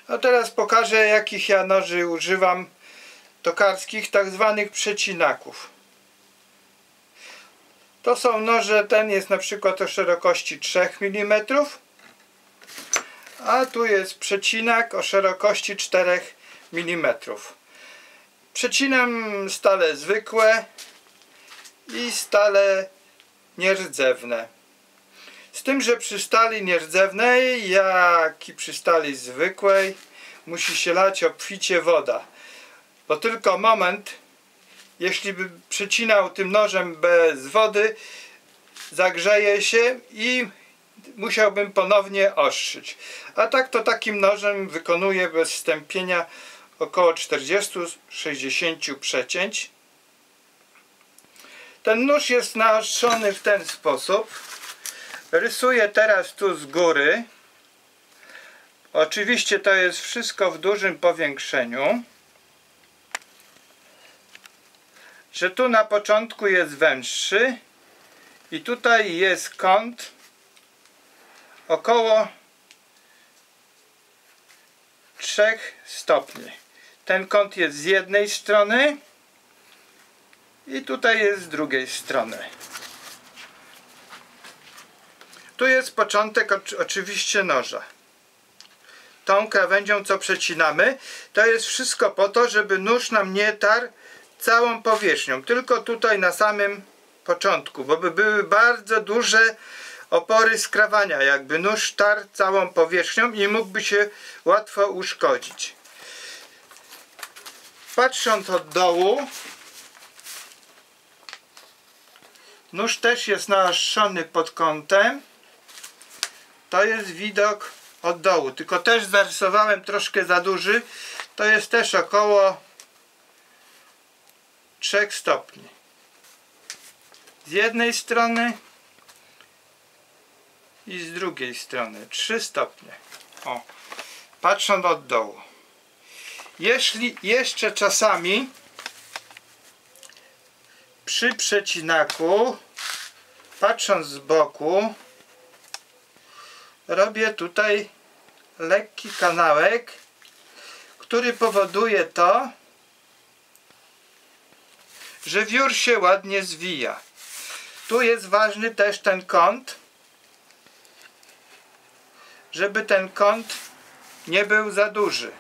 A teraz pokażę, jakich ja noży używam tokarskich, tak zwanych przecinaków. To są noże, ten jest na przykład o szerokości 3 mm, a tu jest przecinak o szerokości 4 mm. Przecinam stale zwykłe i stale nierdzewne. Z tym, że przy stali nierdzewnej, jak i przy stali zwykłej, musi się lać obficie woda. Bo tylko moment, jeśli by przecinał tym nożem bez wody, zagrzeje się i musiałbym ponownie ostrzyć. A tak to takim nożem wykonuję bez stępienia około 40-60 przecięć. Ten nóż jest naostrzony w ten sposób. Rysuję teraz tu z góry. Oczywiście to jest wszystko w dużym powiększeniu. Że tu na początku jest węższy i tutaj jest kąt około 3 stopni. Ten kąt jest z jednej strony i tutaj jest z drugiej strony. Tu jest początek oczywiście noża. Tą krawędzią, co przecinamy, to jest wszystko po to, żeby nóż nam nie tarł całą powierzchnią, tylko tutaj na samym początku, bo by były bardzo duże opory skrawania, jakby nóż tarł całą powierzchnią i mógłby się łatwo uszkodzić. Patrząc od dołu, nóż też jest naostrzony pod kątem. To jest widok od dołu, tylko też zarysowałem troszkę za duży. To jest też około 3 stopni. Z jednej strony i z drugiej strony 3 stopnie. O, patrząc od dołu. Jeśli jeszcze czasami przy przecinaku, patrząc z boku, robię tutaj lekki kanałek, który powoduje to, że wiór się ładnie zwija. Tu jest ważny też ten kąt, żeby ten kąt nie był za duży.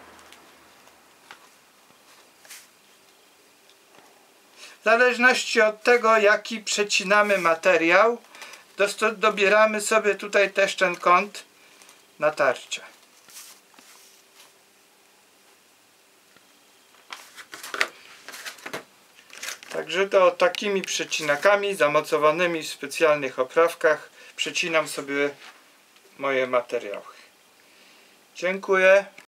W zależności od tego, jaki przecinamy materiał, dobieramy sobie tutaj też ten kąt natarcia. Także to takimi przecinakami zamocowanymi w specjalnych oprawkach przecinam sobie moje materiały. Dziękuję.